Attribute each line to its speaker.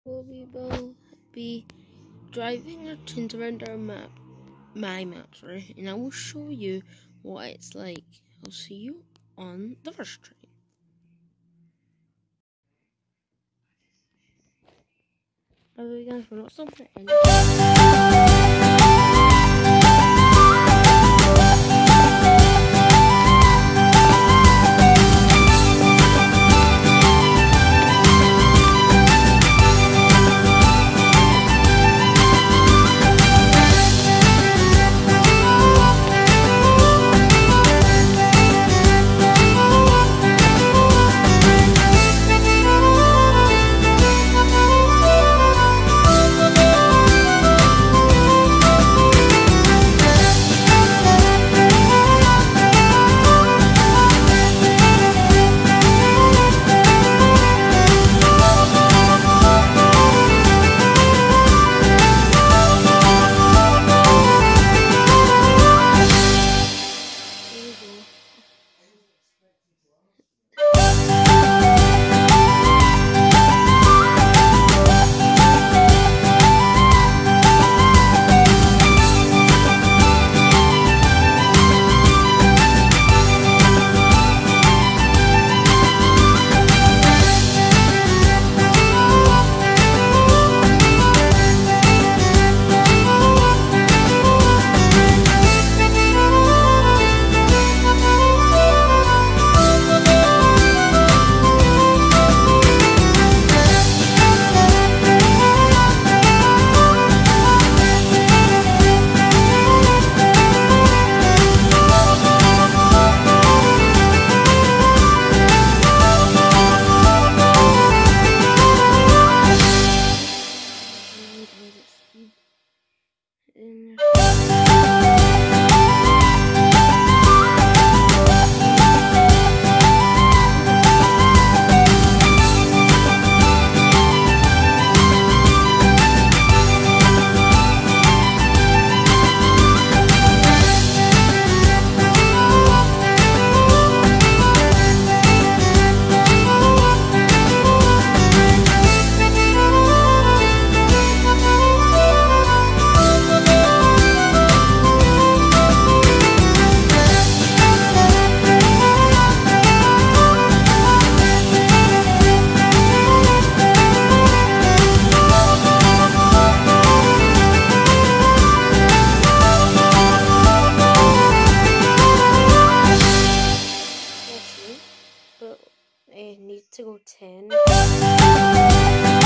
Speaker 1: We will be driving our trains around my map, sorry, and I will show you what it's like. I'll see you on the first train. By the way, guys, we're not stopping at any. But I need to go 10.